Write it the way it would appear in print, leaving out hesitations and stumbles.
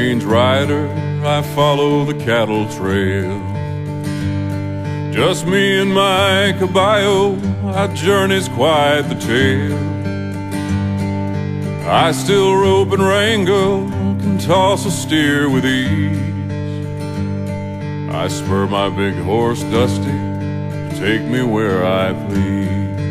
range rider, I follow the cattle trail. Just me and my caballo, our journey's quite the tale. I still rope and wrangle, can toss a steer with ease. I spur my big horse Dusty, take me where I please.